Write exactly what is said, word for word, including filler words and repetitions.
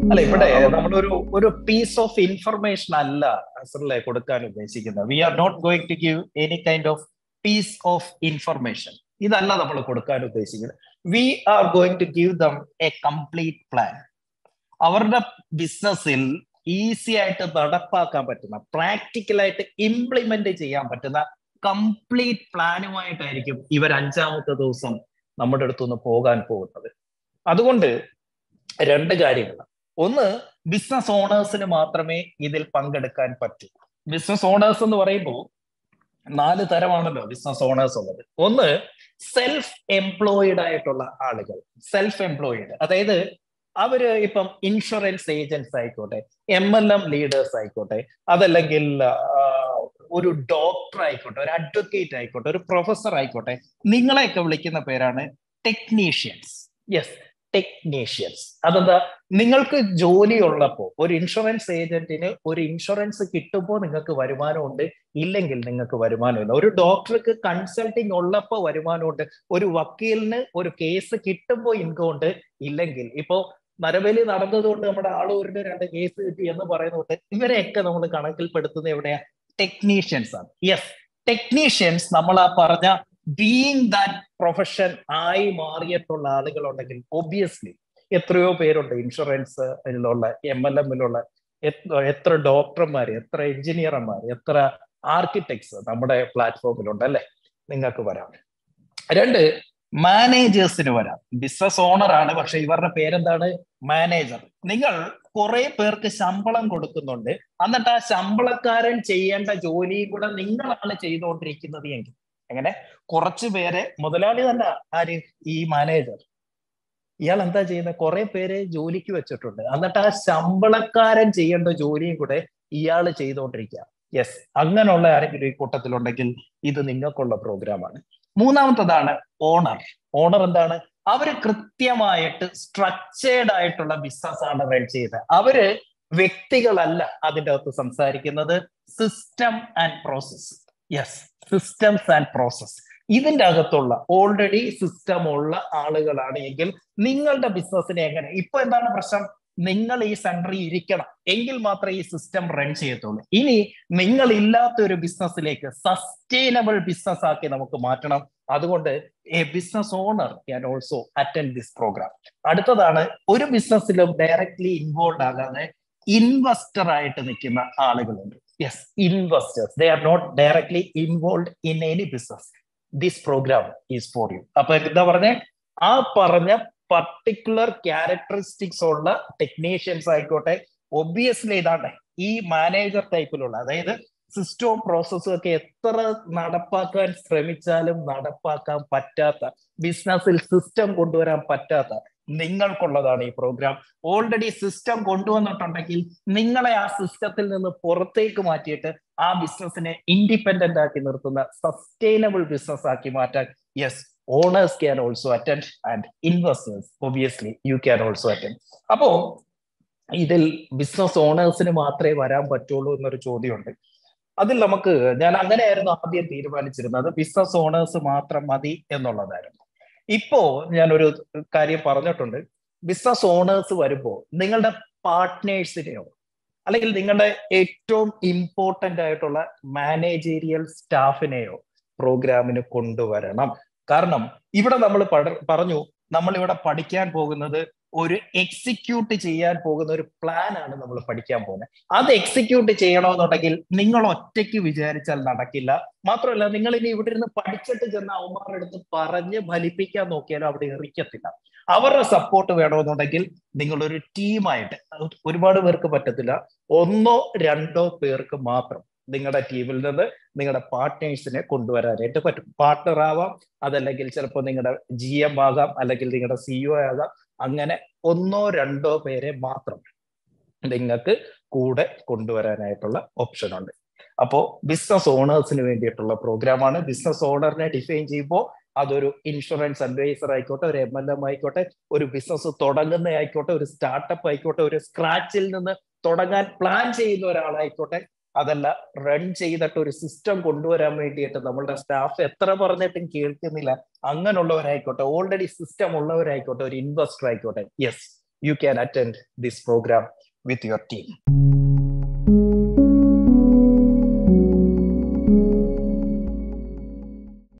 അല്ല, ഇവിടെ നമ്മളൊരു ഒരു പീസ് ഓഫ് ഇൻഫർമേഷൻ അല്ല അസറിലെ കൊടുക്കാൻ ഉദ്ദേശിക്കുന്നത്. We are not going to give any kind of piece of information. ഇതല്ല നമ്മൾ കൊടുക്കാൻ ഉദ്ദേശിക്കുന്നത്. We are going to give them a complete plan. അവരുടെ ബിസിനസ്സിൽ ഈസി ആയിട്ട് നടപ്പാക്കാൻ പറ്റുന്ന, പ്രാക്ടിക്കലായിട്ട് ഇംപ്ലിമെന്റ് ചെയ്യാൻ പറ്റുന്ന കംപ്ലീറ്റ് പ്ലാനുമായിട്ടായിരിക്കും ഇവർ അഞ്ചാമത്തെ ദിവസം നമ്മുടെ അടുത്തുനിന്ന് പോകാൻ പോകുന്നത്. അതുകൊണ്ട് രണ്ട് കാര്യങ്ങൾ. ഒന്ന്, ബിസിനസ് ഓണേഴ്സിന് മാത്രമേ ഇതിൽ പങ്കെടുക്കാൻ പറ്റൂ. ബിസിനസ് ഓണേഴ്സ് എന്ന് പറയുമ്പോൾ നാല് തരമാണല്ലോ ബിസിനസ് ഓണേഴ്സ് ഉള്ളത്. ഒന്ന്, സെൽഫ് എംപ്ലോയിഡ് ആയിട്ടുള്ള ആളുകൾ. സെൽഫ് എംപ്ലോയിഡ് അതായത് അവര് ഇപ്പം ഇൻഷുറൻസ് ഏജൻസ് ആയിക്കോട്ടെ, എം എൽ എം ലീഡേഴ്സ് ആയിക്കോട്ടെ, അതല്ലെങ്കിൽ ഒരു ഡോക്ടർ ആയിക്കോട്ടെ, ഒരു അഡ്വക്കേറ്റ് ആയിക്കോട്ടെ, ഒരു പ്രൊഫസർ ആയിക്കോട്ടെ, നിങ്ങളെയൊക്കെ വിളിക്കുന്ന പേരാണ് ടെക്നീഷ്യൻസ്. Yes, technicians. അതെന്താ, നിങ്ങൾക്ക് ജോലി ഉള്ളപ്പോൾ ഒരു ഇൻഷുറൻസ് ഏജന്റിന് ഒരു ഇൻഷുറൻസ് കിട്ടുമ്പോൾ നിങ്ങൾക്ക് വരുമാനമുണ്ട്, ഇല്ലെങ്കിൽ നിങ്ങൾക്ക് വരുമാനമില്ല. ഒരു ഡോക്ടർക്ക് കൺസൾട്ടിങ് ഉള്ളപ്പോൾ വരുമാനമുണ്ട്, ഒരു വക്കീലിന് ഒരു കേസ് കിട്ടുമ്പോൾ ഇൻകം ഉണ്ട്, ഇല്ലെങ്കിൽ ഇപ്പോ നരബലി നടന്നതുകൊണ്ട് നമ്മുടെ ആളൂരിന് രണ്ട് കേസ് കിട്ടി എന്ന് പറയുന്നത് ഇവരെയൊക്കെ നമ്മൾ കണക്കിൽപ്പെടുത്തുന്നത് എവിടെയാ? ടെക്നീഷ്യൻസ് ആണ്. യെസ്, ടെക്നീഷ്യൻസ് നമ്മൾ ആ പറഞ്ഞ ബീയിങ് ദാറ്റ് പ്രൊഫഷൻ ആയി മാറിയിട്ടുള്ള ആളുകളുണ്ടെങ്കിൽ ഒബിയസ്ലി എത്രയോ പേരുണ്ട് ഇൻഷുറൻസിലുള്ള, എം എൽ എമ്മിലുള്ള എത്ര ഡോക്ടർമാർ, എത്ര എഞ്ചിനീയർമാർ, എത്ര ആർക്കിടെക്ട്സ് നമ്മുടെ പ്ലാറ്റ്ഫോമിലുണ്ട് അല്ലെ? നിങ്ങൾക്ക് വരാം. രണ്ട്, മാനേജേഴ്സിന് വരാം. ബിസിനസ് ഓണർ ആണ്, പക്ഷെ ഇവരുടെ പേരെന്താണ്? മാനേജർ. നിങ്ങൾ കുറെ പേർക്ക് ശമ്പളം കൊടുക്കുന്നുണ്ട്, എന്നിട്ട് ആ ശമ്പളക്കാരൻ ചെയ്യേണ്ട ജോലിയും കൂടെ നിങ്ങളാണ് ചെയ്തുകൊണ്ടിരിക്കുന്നത് എങ്കിൽ എങ്ങനെ? കുറച്ചു പേരെ മുതലാളി തന്നെ ആര്? ഈ മാനേജർ. ഇയാൾ എന്താ ചെയ്യുന്നത്? കുറെ പേരെ ജോലിക്ക് വെച്ചിട്ടുണ്ട്, എന്നിട്ട് ആ ശമ്പളക്കാരൻ ചെയ്യേണ്ട ജോലിയും കൂടെ ഇയാൾ ചെയ്തുകൊണ്ടിരിക്കുക. യെസ്, അങ്ങനെയുള്ള ആരെങ്കിലും ഈ കൂട്ടത്തിലുണ്ടെങ്കിൽ ഇത് നിങ്ങൾക്കുള്ള പ്രോഗ്രാമാണ്. മൂന്നാമത്തതാണ് ഓണർ. ഓണർ എന്താണ്? അവര് കൃത്യമായിട്ട് സ്ട്രക്ചേർഡ് ആയിട്ടുള്ള ബിസിനസ് ആണ് റൺ ചെയ്യുന്നത്. അവര് വ്യക്തികളല്ല അതിൻ്റെ അകത്ത് സംസാരിക്കുന്നത്, system and process. Yes, systems and process. ഇതിൻ്റെ അകത്തുള്ള ഓൾറെഡി സിസ്റ്റം ഉള്ള ആളുകളാണ് എങ്കിൽ നിങ്ങളുടെ ബിസിനസ്സിനെ എങ്ങനെ, ഇപ്പൊ എന്താണ് പ്രശ്നം? നിങ്ങൾ ഈ സെന്ററിൽ ഇരിക്കണം എങ്കിൽ മാത്രമേ ഈ സിസ്റ്റം റൺ ചെയ്യത്തുള്ളൂ. ഇനി നിങ്ങൾ ഇല്ലാത്ത ഒരു ബിസിനസ്സിലേക്ക് സസ്റ്റൈനബിൾ ബിസിനസ് ആക്കി നമുക്ക് മാറ്റണം. അതുകൊണ്ട് a business owner can also attend this program. അടുത്തതാണ്, ഒരു ബിസിനസ്സിലും ഡയറക്ട്ലി ഇൻവോൾവ് ആകാതെ ഇൻവെസ്റ്റർ ആയിട്ട് നിൽക്കുന്ന ആളുകളുണ്ട്. Yes, investors. They are not directly involve in any business. This program is for you. അപ്പൊ എന്താ പറഞ്ഞ, ആ പറഞ്ഞ പർട്ടിക്കുലർ ക്യാരക്ടറിസ്റ്റിക്സ് ഉള്ള ടെക്നീഷ്യൻസ് ആയിക്കോട്ടെ, ഒബിയസ്ലി ഇതാണ് ഈ മാനേജർ ടൈപ്പിലുള്ള, അതായത് സിസ്റ്റവും പ്രോസസ്സും ഒക്കെ എത്ര നടപ്പാക്കാൻ ശ്രമിച്ചാലും നടപ്പാക്കാൻ പറ്റാത്ത, ബിസിനസ്സിൽ സിസ്റ്റം കൊണ്ടുവരാൻ പറ്റാത്ത നിങ്ങൾക്കുള്ളതാണ് ഈ പ്രോഗ്രാം. ഓൾറെഡി സിസ്റ്റം കൊണ്ടുവന്നിട്ടുണ്ടെങ്കിൽ നിങ്ങളെ ആ സിസ്റ്റത്തിൽ നിന്ന് പുറത്തേക്ക് മാറ്റിയിട്ട് ആ ബിസിനസിനെ ഇൻഡിപെൻഡന്റ് ആക്കി നിർത്തുന്ന സസ്റ്റൈനബിൾ ബിസിനസ് ആക്കി മാറ്റാൻ yes, owners can also attend and investors obviously you can also attend. അപ്പോ ഇതിൽ ബിസിനസ് ഓണേഴ്സിന് മാത്രമേ വരാൻ പറ്റുള്ളൂ എന്നൊരു ചോദ്യമുണ്ട്. അതിൽ നമുക്ക്, ഞാൻ അങ്ങനെയായിരുന്നു ആദ്യം തീരുമാനിച്ചിരുന്നത്, ബിസിനസ് ഓണേഴ്സ് മാത്രം മതി എന്നുള്ളതായിരുന്നു. ഇപ്പോ ഞാനൊരു കാര്യം പറഞ്ഞിട്ടുണ്ട്, ബിസിനസ് ഓണേഴ്സ് വരുമ്പോൾ നിങ്ങളുടെ പാർട്ട്നേഴ്സിനെയോ അല്ലെങ്കിൽ നിങ്ങളുടെ ഏറ്റവും ഇമ്പോർട്ടൻ്റ് ആയിട്ടുള്ള മാനേജീരിയൽ സ്റ്റാഫിനെയോ പ്രോഗ്രാമിന് കൊണ്ടുവരണം. കാരണം ഇവിടെ നമ്മൾ പറഞ്ഞു, നമ്മൾ ഇവിടെ പഠിക്കാൻ പോകുന്നത് ഒരു എക്സിക്യൂട്ട് ചെയ്യാൻ പോകുന്ന ഒരു പ്ലാൻ ആണ് നമ്മൾ പഠിക്കാൻ പോകുന്നത്. അത് എക്സിക്യൂട്ട് ചെയ്യണമെന്നുണ്ടെങ്കിൽ നിങ്ങൾ ഒറ്റയ്ക്ക് വിചാരിച്ചാൽ നടക്കില്ല. മാത്രമല്ല, നിങ്ങൾ ഇനി ഇവിടെ ഇരുന്ന് പഠിച്ചിട്ട് ചെന്ന അവന്മാരുടെ അടുത്ത് പറഞ്ഞ് ഫലിപ്പിക്കാൻ നോക്കിയാലും അവിടെ എറിക്കത്തില്ല. അവരുടെ സപ്പോർട്ട് വേണമെന്നുണ്ടെങ്കിൽ നിങ്ങളൊരു ടീമായിട്ട്, ഒരുപാട് പേർക്ക് പറ്റത്തില്ല, ഒന്നോ രണ്ടോ പേർക്ക് മാത്രം നിങ്ങളുടെ ടീമിൽ നിന്ന് നിങ്ങളുടെ പാർട്ട്നേഴ്സിനെ കൊണ്ടുവരാനായിട്ട് പറ്റും. പാർട്ട്ണർ ആവാം, അതല്ലെങ്കിൽ ചിലപ്പോൾ നിങ്ങളുടെ ജി എം ആകാം, അല്ലെങ്കിൽ നിങ്ങളുടെ സിഇഒ ആകാം. അങ്ങനെ ഒന്നോ രണ്ടോ പേരെ മാത്രം നിങ്ങൾക്ക് കൂടെ കൊണ്ടുവരാനായിട്ടുള്ള ഓപ്ഷൻ ഉണ്ട്. അപ്പോൾ ബിസിനസ് ഓണേഴ്സിന് വേണ്ടിയിട്ടുള്ള പ്രോഗ്രാമാണ്. ബിസിനസ് ഓണറിനെ ഡിഫൈൻ ചെയ്യുമ്പോൾ അതൊരു ഇൻഷുറൻസ് അഡ്വൈസർ ആയിക്കോട്ടെ, ഒരു എം എൽ എം ആയിക്കോട്ടെ, ഒരു ബിസിനസ് തുടങ്ങുന്ന ആയിക്കോട്ടെ, ഒരു സ്റ്റാർട്ടപ്പ് ആയിക്കോട്ടെ, ഒരു സ്ക്രാച്ചിൽ നിന്ന് തുടങ്ങാൻ പ്ലാൻ ചെയ്യുന്ന ഒരാളായിക്കോട്ടെ, അതല്ല റൺ ചെയ്തിട്ട് ഒരു സിസ്റ്റം കൊണ്ടുവരാൻ വേണ്ടിയിട്ട് നമ്മളുടെ സ്റ്റാഫ് എത്ര പറഞ്ഞിട്ടും കേൾക്കുന്നില്ല, അങ്ങനെയുള്ളവരായിക്കോട്ടെ, ഓൾറെഡി സിസ്റ്റം ഉള്ളവരായിക്കോട്ടെ, ഒരു ഇൻവെസ്റ്റർ ആയിക്കോട്ടെ, yes, you can attend this program with your team.